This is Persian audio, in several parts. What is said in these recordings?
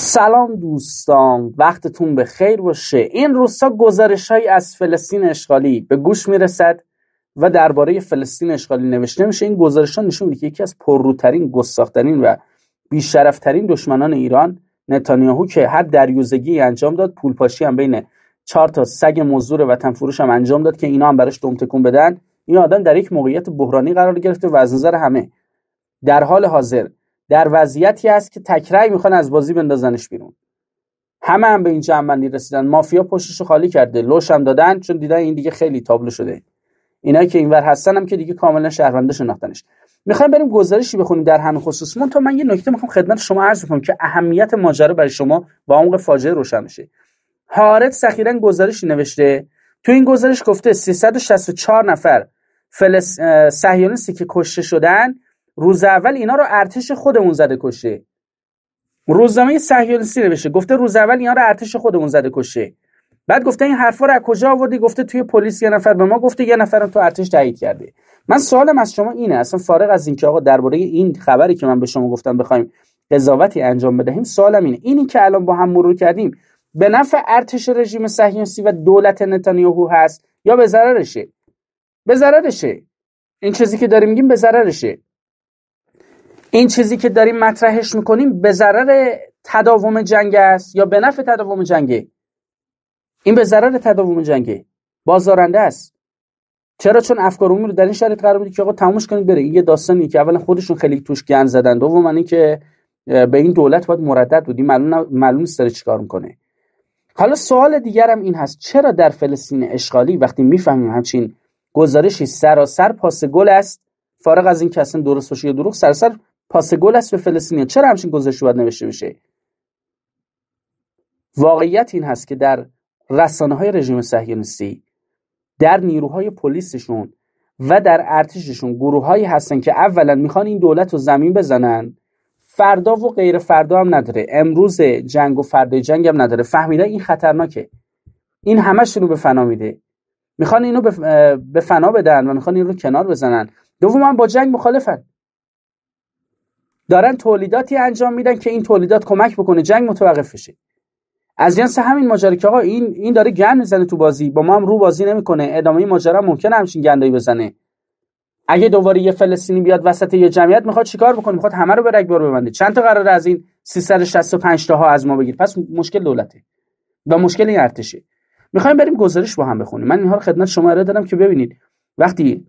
سلام دوستان، وقتتون به خیر باشه. این روزها گزارش‌هایی از فلسطین اشغالی به گوش میرسد و درباره فلسطین اشغالی نوشته میشه. این گزارش‌ها نشون میده که یکی از پرروترین، گستاخ‌ترین و بی‌شرف‌ترین دشمنان ایران، نتانیاهو، که هر دریوزگی انجام داد، پولپاشی هم بین 4 تا سگ مزدور وطن فروش هم انجام داد که اینا هم براش دم تکون بدن. این آدم در یک موقعیت بحرانی قرار گرفته و از نظر همه در حال حاضر در وضعیتی است که تکرای میخوان از بازی بندازنش بیرون. همه هم به این جمع‌بندی رسیدن. مافیا پشتشو خالی کرده، لوش هم دادن، چون دیدن این دیگه خیلی تابلو شده. اینایی که اینور هستن هم که دیگه کاملا شهرونده شناختنش. میخوایم بریم گزارشی بخونیم در همین خصوص. من یه نکته میخوام خدمت شما عرض کنم که اهمیت ماجرا برای شما با عمق فاجعه روشن بشه. هارتز اخیراً گزارشی نوشته. تو این گزارش گفته 364 نفر صهیونیستی که کشته شدن، روز اول اینا رو ارتش خودمون زده کشته. روزنامه صهیونیستی نوشته، گفته روز اول اینا رو ارتش خودمون زده کشته. بعد گفته این حرفا رو از کجا آوردی؟ گفته توی پلیس یه نفر به ما گفته، یه نفرم تو ارتش تایید کرده. من سوالم از شما اینه، اصلا فارغ از اینکه آقا درباره این خبری که من به شما گفتم بخوایم قضاوتی انجام بدهیم، سوالم اینی که الان با هم مرور کردیم به نفع ارتش رژیم صهیونیستی و دولت نتانیاهو هست یا به ضررشه؟ به ضررشه. این چیزی که داریم میگیم به ضررشه. این چیزی که داریم مطرحش میکنیم به ضرر تداوم جنگ است یا به نفع تداوم جنگه؟ این به ضرر تداوم جنگه، بازدارنده است. چرا؟ چون افکار عمومی رو در این شرایط قرار میده که آقا تمومش کنید بره. این یه داستانی که اولا خودشون خیلی توش گند زدن، دوم این که به این دولت باید مردد بودی، معلوم نیست داره چیکار میکنه. حالا سوال دیگرم این هست، چرا در فلسطین اشغالی وقتی میفهمیم همچین گزارشی سراسر پاس گل است، فارغ از این که اصلا درست باشه یا دروغ، سراسر پاس گل است به فلسطینیان، چرا همچین گزارشی باید نوشته بشه؟ واقعیت این هست که در رسانه‌های رژیم صهیونیستی، در نیروهای پلیسشون و در ارتششون گروه‌هایی هستن که اولا میخوان این دولت رو زمین بزنن، فردا و غیر فردا هم نداره، امروز جنگ و فردای جنگ هم نداره، فهمیده این خطرناکه، این همشون رو به فنا میده، میخوان اینو به فنا بدن و میخوان این رو کنار بزنن. دوم با جنگ مخالفن، دارن تولیداتی انجام میدن که این تولیدات کمک بکنه جنگ متوقف بشه. از جنس همین ماجرا که آقا این داره گند میزنه تو بازی، با ما هم رو بازی نمیکنه، ادامه ماجرا ممکنه همچین گندایی بزنه. اگه دوباره یه فلسطینی بیاد وسط یه جمعیت، میخواد چیکار بکنه؟ میخواد همه رو به رگبار ببنده. چند تا قراره از این 365 تاها از ما بگیر؟ پس مشکل دولته و مشکل این ارتشه. میخوایم بریم گزارش با هم بخونیم. من اینها رو خدمت شما ارائه دادم که ببینید وقتی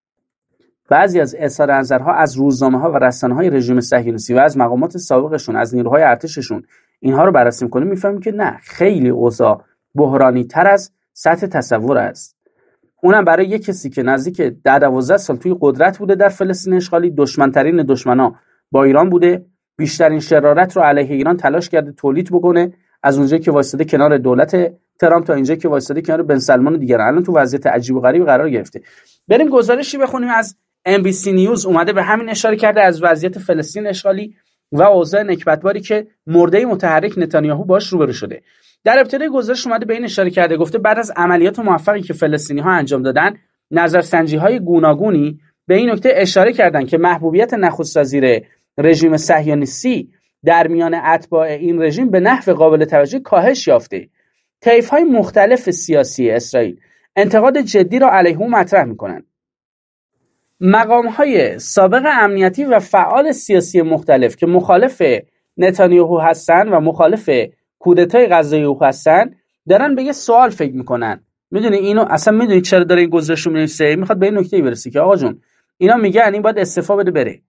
بعضی از اظهار نظرها از روزنامه‌ها و رسانه‌های رژیم صهیونیستی و از مقامات سابقشون، از نیروهای ارتششون، اینها رو بررسی می‌کنیم، می‌فهمیم که نه، خیلی اوضاع بحرانی‌تر از سطح تصور است. اونم برای یک کسی که نزدیک 10-12 سال توی قدرت بوده در فلسطین اشغالی، دشمن‌ترین دشمنا با ایران بوده، بیشترین شرارت رو علیه ایران تلاش کرده تولید بکنه، از اونجایی که وایساده کنار دولت ترامپ تا اینجایی که وایساده کنار بن سلمان و دیگران، الان تو وضعیت عجیب و غریبی قرار گرفته. بریم گزارشی بخونیم از NBC نیوز، اومده به همین اشاره کرده از وضعیت فلسطین اشغالی و اوضاع نکبتباری که مرده متحرک نتانیاهو باش روبرو شده. در ابتدای گزارش اومده به این اشاره کرده، گفته بعد از عملیات موفقی که فلسطینی‌ها انجام دادن، نظرسنجی‌های گوناگونی به این نکته اشاره کردند که محبوبیت نخست وزیر رژیم صهیونیستی در میان اتباع این رژیم به نحو قابل توجهی کاهش یافته. طیف‌های مختلف سیاسی اسرائیل انتقاد جدی را علیه او مطرح می‌کنند. مقام‌های سابق امنیتی و فعال سیاسی مختلف که مخالف نتانیاهو هستن و مخالف کودتای غزه او هستن، دارن به یه سوال فکر میکنن. میدونی اینو اصلا میدونی چرا داره این گزارش رو می‌نویسه؟ میخواد به این نکته برسه که آقا جون، اینا میگن این باید استعفا بده بره.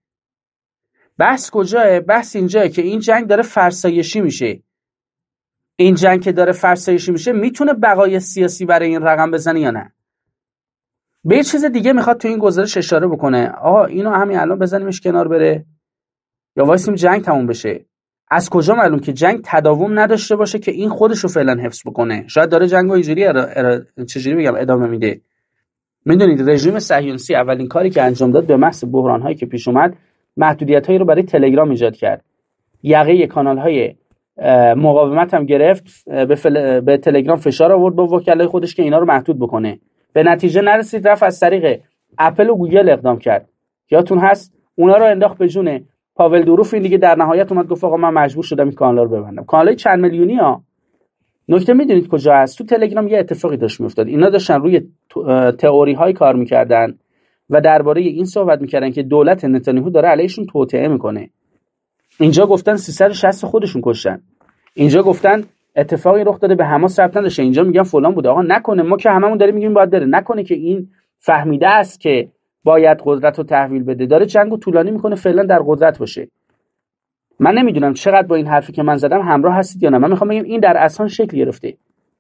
بحث کجاست؟ بحث اینجاست که این جنگ داره فرسایشی میشه. این جنگ که داره فرسایشی میشه، میتونه بقای سیاسی برای این رقم بزنه یا نه؟ به یه چیز دیگه میخواد تو این گزارش اشاره بکنه، آقا اینو همین الان بزنیمش کنار بره یا وایسیم جنگ تموم بشه؟ از کجا معلوم که جنگ تداوم نداشته باشه که این خودشو فعلا حفظ بکنه؟ شاید داره جنگو اینجوری چجوری بگم ادامه میده. میدونید رژیم صهیونیستی اولین کاری که انجام داد به محض بحران‌هایی که پیش اومد، محدودیت‌هایی رو برای تلگرام ایجاد کرد. یقه کانال‌های مقاومت هم گرفت، به تلگرام فشار آورد با وکلای خودش که اینا رو محدود بکنه. به نتیجه نرسید، رفت از طریق اپل و گوگل اقدام کرد. یادتون هست اونا رو انداخت به جون پاول دوروف این دیگه در نهایت اومد گفت آقا من مجبور شدم این کانال رو ببندم. کانالای چند میلیونی ها. نکته میدونید کجا هست؟ تو تلگرام یه اتفاقی داشت میافتاد. اینا داشتن روی تئوری های کار میکردن و درباره این صحبت میکردن که دولت نتانیاهو داره علیشون توطئه میکنه. اینجا گفتن 360 خودشون کشتن. اینجا گفتن اتفاقی رخ داده به حماس ربط نداشته. اینجا میگن فلان بوده. آقا نکنه، ما که هممون داریم میگیم باید بره. نکنه که این فهمیده است که باید قدرت رو تحویل بده، داره جنگو طولانی میکنه فعلا در قدرت باشه. من نمیدونم چقدر با این حرفی که من زدم همراه هستید یا نه. من میخوام بگم این در اصل شکل گرفته.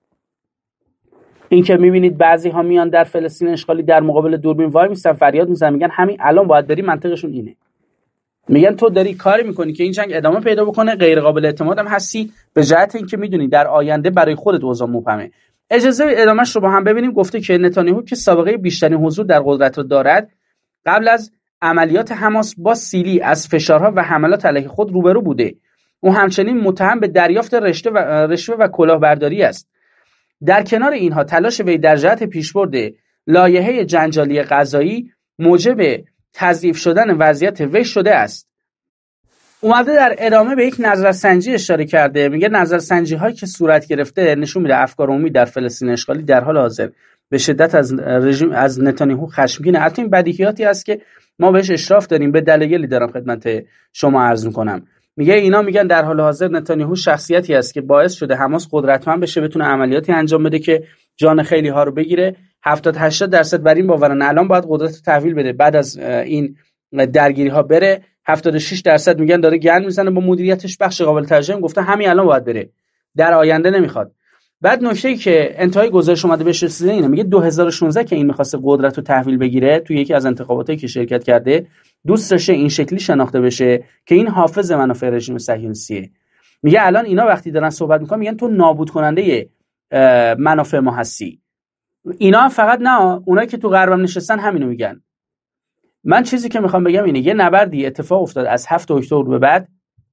این که میبینید بعضی ها میان در فلسطین اشغالی در مقابل دوربین وای میستن فریاد میزنن میگن همین الان باید بری، منطقشون اینه. میگن تو داری کاری میکنی که این جنگ ادامه پیدا بکنه، غیر قابل اعتماد هم هستی، به جهت اینکه میدونی در آینده برای خودت اوضاع مبهمه. اجازه ادامهش رو با هم ببینیم. گفته که نتانیاهو که سابقه بیشترین حضور در قدرت رو دارد، قبل از عملیات حماس با سیلی از فشارها و حملات علیه خود روبرو بوده. او همچنین متهم به دریافت رشوه و کلاهبرداری است. در کنار اینها تلاش وی در جهت پیشبرد لایحه جنجالی قضایی موجب تضعیف شدن وضعیت وی شده است. اومده در ادامه به یک نظرسنجی اشاره کرده. میگه نظرسنجی هایی که صورت گرفته نشون میده افکار عمومی در فلسطین اشغالی در حال حاضر به شدت از نتانیاهو خشمگینه. البته این بدیهیاتی است که ما بهش اشراف داریم، به دلایلی دارم خدمت شما عرض میکنم. میگه اینا میگن در حال حاضر نتانیاهو شخصیتی است که باعث شده حماس قدرتمند بشه، بتونه عملیاتی انجام بده که جان خیلی ها رو بگیره. 70-80% بر این باورن الان باید قدرت رو تحویل بده، بعد از این درگیری ها بره. 76% میگن داره گند میزنه با مدیریتش. بخش قابل توجهی گفته همین الان باید بره، در آینده نمیخواد. بعد نکته‌ای که انتهای گزارش اومده بهش رسیده اینه، میگه 2016 که این می‌خواسته قدرت رو تحویل بگیره، توی یکی از انتخاباتی که شرکت کرده، دوست داشته این شکلی شناخته بشه که این حافظ منافع رژیم صهیونیستیه. میگه الان اینا وقتی دارن صحبت میکنن میگن تو نابود کننده منافع ما هستی. اینا فقط نه، اونایی که تو غربم نشستن همینو میگن. من چیزی که میخوام بگم اینه، یه نبردی اتفاق افتاد از 7 اکتبر به بعد.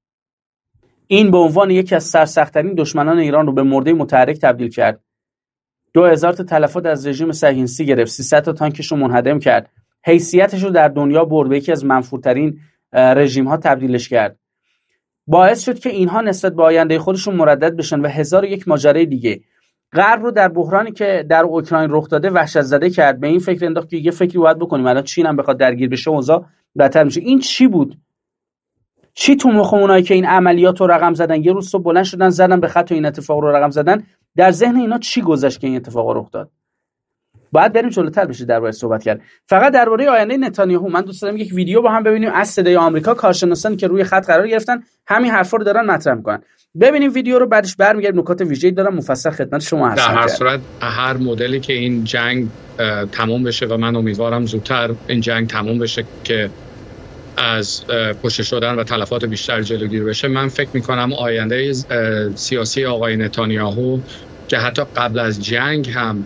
این به عنوان یکی از سرسخت‌ترین دشمنان ایران رو به مرده متحرک تبدیل کرد. 2000 تا تلفات از رژیم صهیونیستی گرفت، 300 تا تانکش رو منهدم کرد، حیثیتش رو در دنیا برد، به یکی از منفورترین رژیم‌ها تبدیلش کرد. باعث شد که اینها نسبت به آینده خودشون مردد بشن و 1001 ماجرای دیگه. غرب رو در بحرانی که در اوکراین رخ داده وحشت زده کرد. به این فکر انداخت که یه فکری باید بکنیم، الان چین هم بخواد درگیر بشه اوضاع بدتر میشه. این چی بود؟ چی تو مخ اونایی که این عملیات رو رقم زدن، یه روز صبح بلند شدن زدن به خط و این اتفاق رو رقم زدن، در ذهن اینا چی گذشت که این اتفاق رخ داد؟ باید بریم جلوتر بشه درباره صحبت کرد. فقط درباره آینده نتانیاهو من دوست دارم یک ویدیو با هم ببینیم از صدای آمریکا. کارشناسانی که روی خط قرار گرفتن همین حرفا رو دارن مطرح میکنن. ببینیم ویدیو رو، بعدش برمیگردیم نکات ویژه‌ای دارم مفصل خدمت شما هستم. در هر صورت هر مدلی که این جنگ تموم بشه و من امیدوارم زودتر این جنگ تموم بشه که از کشته شدن و تلفات بیشتر جلوگیری بشه، من فکر میکنم آینده سیاسی آقای نتانیاهو که حتی قبل از جنگ هم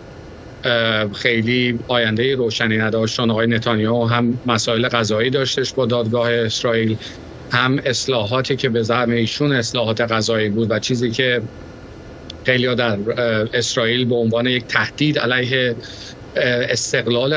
خیلی آینده روشنی نداشت، چون آقای نتانیاهو هم مسائل قضایی داشتش با دادگاه اسرائیل، هم اصلاحاتی که به زعم ایشون اصلاحات قضایی بود و چیزی که خیلی در اسرائیل به عنوان یک تهدید علیه استقلال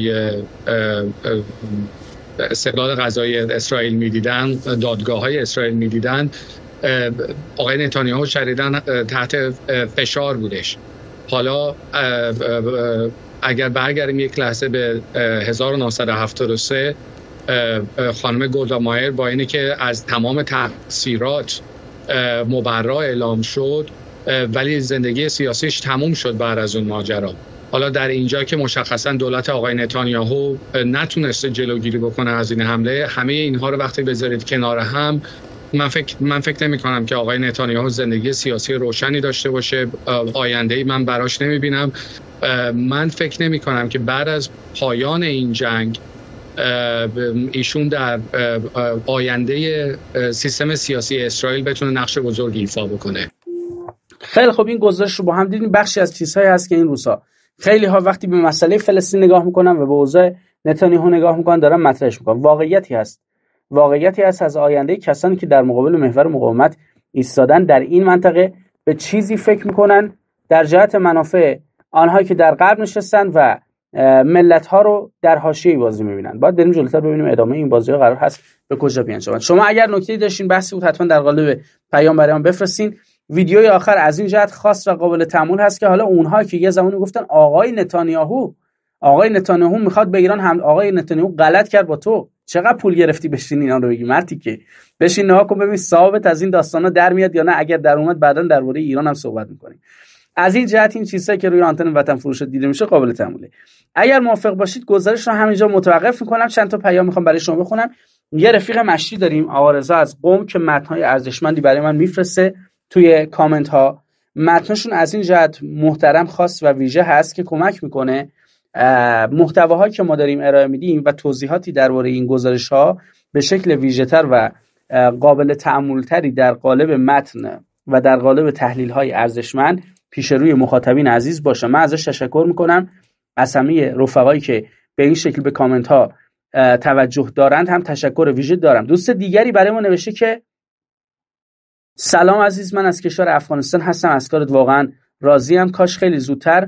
قضایی اسرائیل می‌دیدن، دادگاه‌های اسرائیل می‌دیدن. آقای نتانیاهو شدیداً تحت فشار بودش. حالا اگر برگردیم یک لحظه به 1973، خانم گولدا مائر با اینی که از تمام تقصیرات مبرا اعلام شد، ولی زندگی سیاسیش تموم شد بعد از اون ماجرا. حالا در اینجا که مشخصا دولت آقای نتانیاهو نتونسته جلوگیری بکنه از این حمله، همه اینها رو وقتی بذارید کنار هم، من فکر نمی کنم که آقای نتانیاهو زندگی سیاسی روشنی داشته باشه. آینده‌ای من براش نمیبینم. من فکر نمی کنم که بعد از پایان این جنگ ایشون در آینده سیستم سیاسی اسرائیل بتونه نقش بزرگی ایفا بکنه. خیلی خب، این گزارش رو با هم دیدیم. بخشی از چیزهایی هست که این روزها خیلی ها وقتی به مسئله فلسطین نگاه میکنن و به اوضاع نتانیاهو نگاه میکنن دارن مطرحش میکنن. واقعیتی هست از آینده کسانی که در مقابل محور مقاومت ایستادن در این منطقه به چیزی فکر میکنن در جهت منافع آنهایی که در غرب نشستن و ملت ها رو در حاشیه بازی میبینن. باید بریم جلوتر ببینیم ادامه این بازی قرار هست به کجا بیانجامد. شما اگر نکته‌ای داشتین بحثی بود حتما در قالب پیام برام بفرستین. ویدیوی آخر از این جهت خاص و قابل تأمل هست که حالا اونها که یه زمانی گفتن آقای نتانیاهو میخواد به ایران هم، آقای نتانیاهو غلط کرد با تو، چقدر پول گرفتی بشین اینا رو بگی مرتی که بشین نها کن ببین ثابت از این داستانا در میاد یا نه. اگر در اومد بعداً درباره ایران هم صحبت می‌کنیم. از این جهت این چیزایی که روی آنتن وطن فروش دیده میشه قابل تأمله. اگر موافق باشید گزارش رو همینجا متوقف میکنم. چند تا پیام میخوام برای شما بخونم. یه رفیق مشتی داریم آقا رضا از قم که متن‌های ارزشمندی برای من میفرسته توی کامنت ها. متنشون از این جهت محترم خاص و ویژه هست که کمک میکنه محتواهایی که ما داریم ارائه میدیم و توضیحاتی درباره این گزارش ها به شکل ویژه‌تر و قابل تأمل‌تری در قالب متن و در قالب تحلیل‌های ارزشمند پیش روی مخاطبین عزیز باشه. من ازش تشکر میکنم. از همه رفقایی که به این شکل به کامنت ها توجه دارند هم تشکر ویژه دارم. دوست دیگری برای ما نوشته که سلام عزیز، من از کشور افغانستان هستم، از کارت واقعا راضیم. کاش خیلی زودتر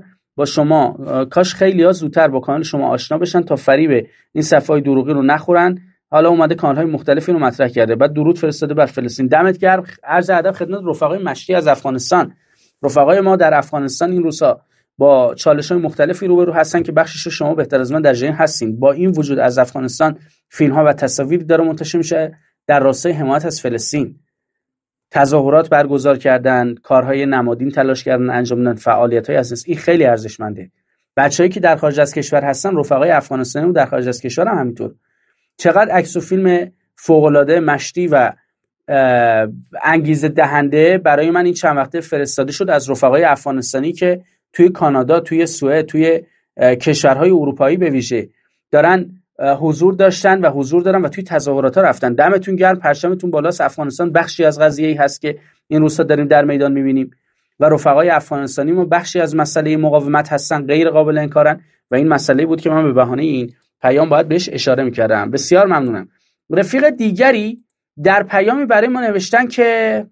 با کانال شما آشنا بشن تا فریب این صفحه‌های دروغی رو نخورن. حالا اومده کانال‌های مختلفی رو مطرح کرده، بعد درود فرستاده بر فلسطین. دمت گرم. عرض ادب خدمت رفقای مشتی از افغانستان. رفقای ما در افغانستان این روزها با چالش‌های مختلفی روبرو هستن که بخشش رو شما بهتر از من در جریان هستین. با این وجود از افغانستان فیلم‌ها و تصاویری داره منتشر میشه در راستای حمایت از فلسطین. تظاهرات برگزار کردن، کارهای نمادین تلاش کردن انجام دادن، فعالیت‌های اساسی. این خیلی ارزشمنده. بچه‌ای که در خارج از کشور هستن، رفقای افغانستانی و در خارج از کشور هم همینطور، چقدر عکس و فیلم فوق‌العاده مشتی و انگیزه دهنده برای من این چند وقته فرستاده شد از رفقای افغانستانی که توی کانادا، توی سوئد، توی کشورهای اروپایی به ویژه دارن حضور داشتن و حضور دارن و توی تظاهرات ها رفتن. دمتون گرم، پرچمتون بالاست. افغانستان بخشی از قضیه‌ای هست که این روزها داریم در میدان می‌بینیم و رفقای افغانستانی ما بخشی از مسئله مقاومت هستن، غیر قابل انکارن و این مسئله بود که من به بهانه این پیام باید بهش اشاره می‌کردم. بسیار ممنونم. رفیق دیگری در پیامی برای ما نوشتن که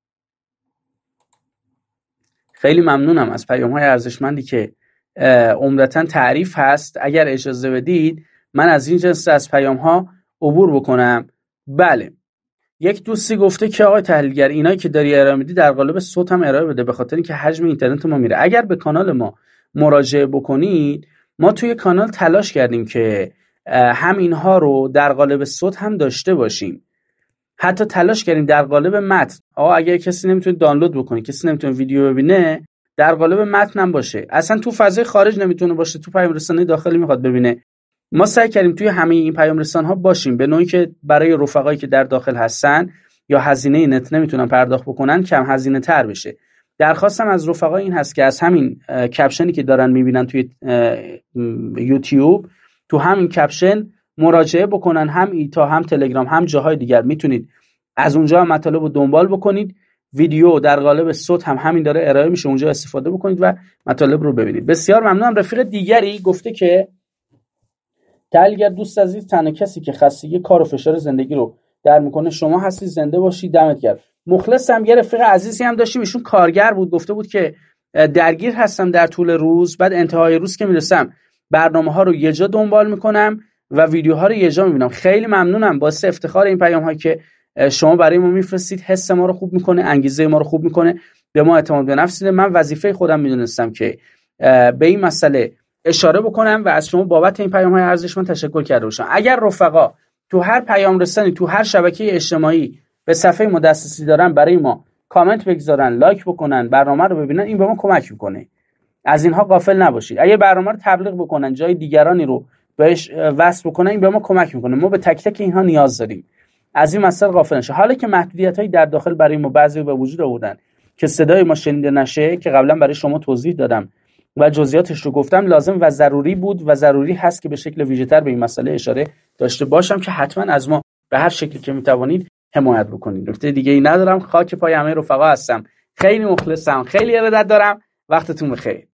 خیلی ممنونم از پیام‌های ارزشمندی که عمدتاً تعریف هست. اگر اجازه بدید من از این جنس از پیام‌ها عبور بکنم. بله، یک دوستی گفته که آقای تحلیلگر اینایی که داری ارائه میدی در قالب صوت هم ارائه بده، به خاطر اینکه حجم اینترنت ما میره. اگر به کانال ما مراجعه بکنید، ما توی کانال تلاش کردیم که هم اینها رو در قالب صوت هم داشته باشیم. حتی تلاش کردیم در قالب متن. اگر کسی نمیتونه دانلود بکنه، کسی نمیتونه ویدیو ببینه، در قالب متن هم باشه. اصلا تو فضای خارج نمیتونه باشه، تو پیام رسانی داخلی میخواد ببینه. ما سعی کردیم توی همه این پیام رسان ها باشیم به نوعی که برای رفقایی که در داخل هستن یا هزینه نت نمیتونن پرداخت بکنن کم هزینه تر بشه. درخواستم از رفقا این هست که از همین کپشنی که دارن میبینن توی یوتیوب، تو همین کپشن مراجعه بکنن. هم ایتا، هم تلگرام، هم جاهای دیگر میتونید از اونجا مطالب رو دنبال بکنید. ویدیو در قالب صوت هم همین داره ارائه میشه، اونجا استفاده بکنید و مطالب رو ببینید. بسیار ممنونم. رفیق دیگری گفته که تحلیلگر دوست عزیز، تنها کسی که خستگی کار و فشار زندگی رو در میکنه شما هستی، زنده باشی، دمت گرم. مخلصم. یه رفیق عزیزی هم داشتیم، ایشون کارگر بود، گفته بود که درگیر هستم در طول روز، بعد انتهای روز که میرسم برنامه‌ها رو یه جا دنبال میکنم و ویدیوها رو یه جا میبینم. خیلی ممنونم. باعث افتخار این پیام‌هایی که شما برای ما میفرستید حس ما رو خوب میکنه، انگیزه ما رو خوب میکنه، به ما اعتماد به نفس میده. من وظیفه خودم میدونستم که به این مسئله اشاره بکنم و از شما بابت این پیام‌های ارزشمند تشکر کرده باشم. اگر رفقا تو هر پیام رسانی، تو هر شبکه اجتماعی به صفحه ما دسترسی دارن، برای ما کامنت بگذارن، لایک بکنن، برنامه رو ببینن، این به ما کمک میکنه. از اینها غافل نباشید. اگه برنامه رو تبلیغ بکنن، جای دیگرانی رو بهش وصل بکنن، این به ما کمک میکنه. ما به تک تک اینها نیاز داریم. از این مسئله غافل نشه. حالا که محدودیت‌هایی در داخل برای ما بعضی به وجود آوردن که صدای ما شنیده نشه، که قبلا برای شما توضیح دادم و جزئیاتش رو گفتم، لازم و ضروری بود و ضروری هست که به شکل ویژه‌تر به این مسئله اشاره داشته باشم که حتما از ما به هر شکلی که میتوانید حمایت بکنید. نکته دیگه ای ندارم. خاک پای همه رفقا هستم. خیلی مخلصم. خیلی ارادت دارم. وقتتون بخیر.